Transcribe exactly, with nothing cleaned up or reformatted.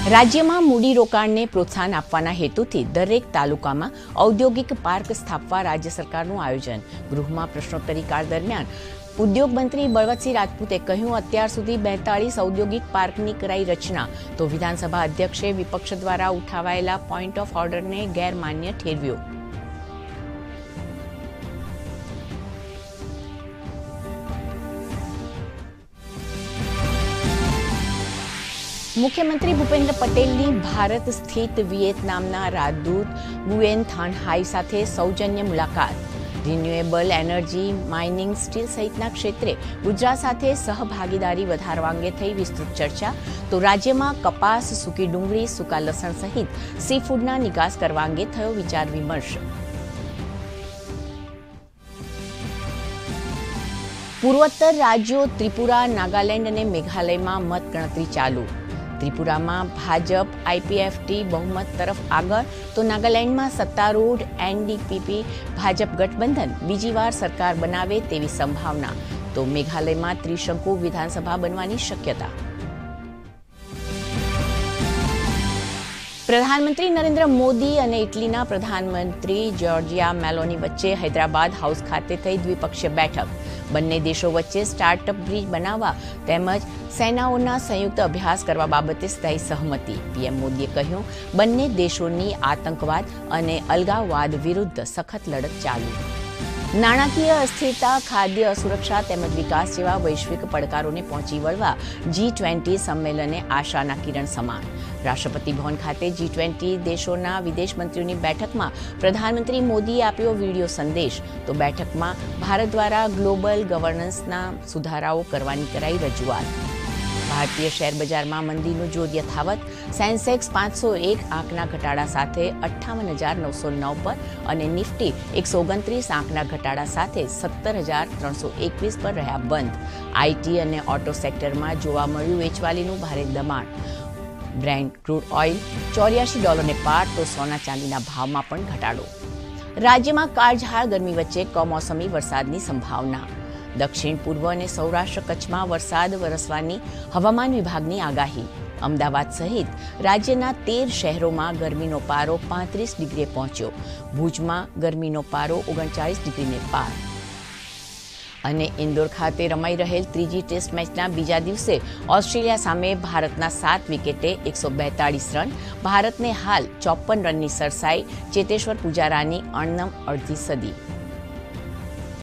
રાજ્યમાં મૂડીરોકાણને પ્રોત્સાહન આપવાના હેતુથી દરેક તાલુકામાં ઔદ્યોગિક પાર્ક સ્થાપવા રાજ્ય સરકારનું આયોજન. ગૃહમાં પ્રશ્નોત્તરી કાળ દરમિયાન ઉદ્યોગ મંત્રી બળવંતસિંહ રાજપૂતે કહ્યું, અત્યાર સુધી બેતાળીસ ઔદ્યોગિક પાર્કની કરાઈ રચના, તો વિધાનસભા અધ્યક્ષે વિપક્ષ દ્વારા ઉઠાવાયેલા પોઈન્ટ ઓફ ઓર્ડરને ગેરમાન્ય ઠેરવ્યો. મુખ્યમંત્રી ભૂપેન્દ્ર પટેલની ભારત સ્થિત વિયેતનામના રાજદૂત ગુયેન થાન હાઈ સાથે સૌજન્ય મુલાકાત. રિન્યુએબલ એનર્જી, માઇનિંગ, સ્ટીલ સહિતના ક્ષેત્રે ગુજરાત સાથે સહભાગીદારી વધારવા અંગે થઈ વિસ્તૃત ચર્ચા. તો રાજ્યમાં કપાસ, સૂકી ડુંગળી, સૂકા લસણ સહિત સી ફૂડના નિકાસ કરવા અંગે થયો વિચાર વિમર્શ. પૂર્વોત્તર રાજ્યો ત્રિપુરા, નાગાલેન્ડ અને મેઘાલયમાં મતગણતરી ચાલુ. ત્રિપુરામાં ભાજપ આઈપીએફટી બહુમત તરફ આગળ, તો નાગાલેન્ડમાં સત્તારૂઢ એનડીપીપી ભાજપ ગઠબંધન બીજી વાર સરકાર બનાવે તેવી સંભાવના. તો મેઘાલયમાં ત્રિશંકુ વિધાનસભા બનવાની શક્યતા. પ્રધાનમંત્રી નરેન્દ્ર મોદી અને ઇટલીના પ્રધાનમંત્રી જોર્જિયા મેલોની વચ્ચે હૈદરાબાદ હાઉસ ખાતે થઈ દ્વિપક્ષીય બેઠક. બંને દેશો વચ્ચે સ્ટાર્ટઅપ બ્રિજ બનાવવા તેમજ સેનાઓના સંયુક્ત અભ્યાસ કરવા બાબતે સ્થાયી સહમતિ. પીએમ મોદીએ કહ્યું, બંને દેશોની આતંકવાદ અને અલગાવવાદ વિરુદ્ધ સખત લડત ચાલુ. નાણાકીય અસ્થિરતા, ખાદ્ય અસુરક્ષા તેમજ વિકાસ જેવા વૈશ્વિક પડકારોને પહોંચી વળવા જી ટ્વેન્ટી સંમેલને આશાના કિરણ સમાન. રાષ્ટ્રપતિ ભવન ખાતે જી ટ્વેન્ટી દેશોના વિદેશ મંત્રીઓની બેઠકમાં પ્રધાનમંત્રી મોદીએ આપ્યો વિડીયો સંદેશ. તો બેઠકમાં ભારત દ્વારા ગ્લોબલ ગવર્નન્સના સુધારાઓ કરવાની કરાઈ રજૂઆત. ભારતીય શેર બજારમાં મંદીનું જોર યથાવત. સેન્સેક્સ પાંચસો એક આંકના ઘટાડા સાથે અઠ્ઠાવન હજાર નવસો નવ પર અને નિફ્ટી એકસો ઓગણત્રીસ આંકના ઘટાડા સાથે સત્તર હજાર ત્રણસો એકવીસ પર રહ્યા બંધ. આઈટી અને ઓટો સેક્ટરમાં જોવા મળ્યું વેચવાલીનું ભારે દબાણ. બ્રેન્ટ ક્રૂડ ઓઇલ ચોર્યાસી ડોલરને પાર, તો સોના ચાંદીના ભાવમાં પણ ઘટાડો. રાજ્યમાં કાળઝાળ ગરમી વચ્ચે કમોસમી વરસાદની સંભાવના. દક્ષિણ પૂર્વ અને સૌરાષ્ટ્ર કચ્છમાં વરસાદ વરસવાની હવામાન વિભાગની આગાહી. અમદાવાદ સહિત રાજ્યના તેર શહેરોમાં ગરમીનો પારો પાંત્રીસ ડિગ્રીએ પહોંચ્યો. ભુજમાં ગરમીનો પારો ઓગણચાળીસ ડિગ્રીને પાર. અને ઇન્દોર ખાતે રમાઈ રહેલ ત્રીજી ટેસ્ટ મેચના બીજા દિવસે ઓસ્ટ્રેલિયા સામે ભારતના સાત વિકેટે એકસો બેતાળીસ રન. ભારતને હાલ ચોપન રનની સરસાઈ. ચેતેશ્વર પુજારાની અણનમ અડધી સદી.